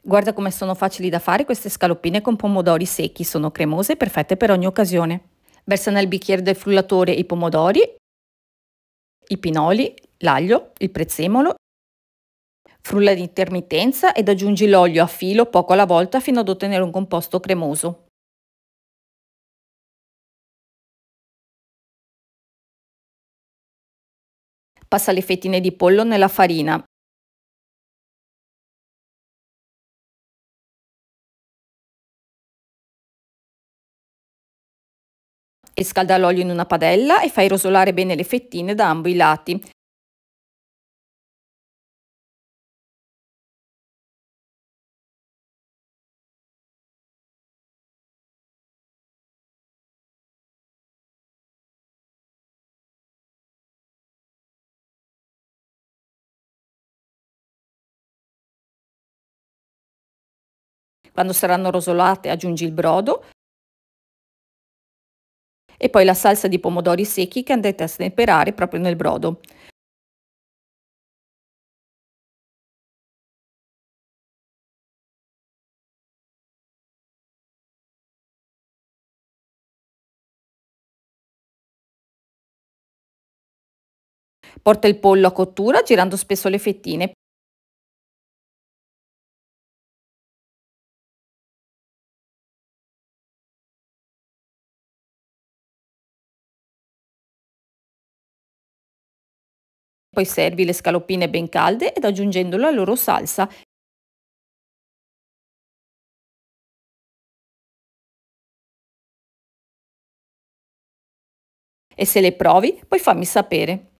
Guarda come sono facili da fare queste scaloppine con pomodori secchi, sono cremose e perfette per ogni occasione. Versa nel bicchiere del frullatore i pomodori, i pinoli, l'aglio, il prezzemolo, frulla in intermittenza ed aggiungi l'olio a filo poco alla volta fino ad ottenere un composto cremoso. Passa le fettine di pollo nella farina e scalda l'olio in una padella e fai rosolare bene le fettine da ambo i lati. Quando saranno rosolate aggiungi il brodo e poi la salsa di pomodori secchi che andrete a stemperare proprio nel brodo. Porta il pollo a cottura girando spesso le fettine. Poi servi le scaloppine ben calde ed aggiungendo la loro salsa e se le provi poi fammi sapere.